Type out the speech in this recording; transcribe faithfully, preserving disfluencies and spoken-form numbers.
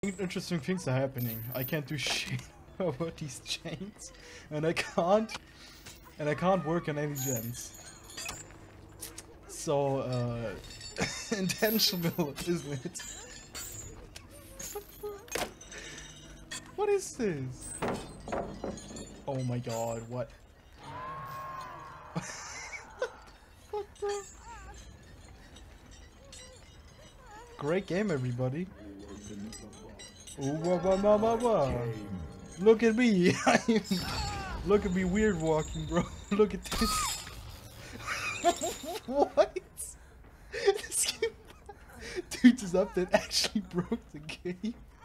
Interesting things are happening. I can't do shit over these chains, and I can't, and I can't work on any gens. So, uh, intentional, isn't it? What is this? Oh my god, what? Great game, everybody. Ooh, wah, wah, wah, wah, wah. Look at me. I'm, look at me weird walking, bro. Look at this. What? This game, dude, this update actually broke the game.